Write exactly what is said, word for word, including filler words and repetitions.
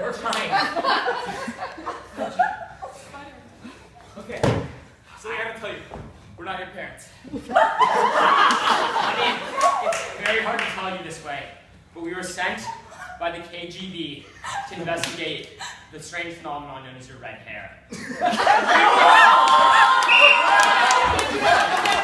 We're trying. Okay, so I gotta tell you, we're not your parents. I mean, it's very hard to tell you this way, but we were sent by the K G B to investigate the strange phenomenon known as your red hair.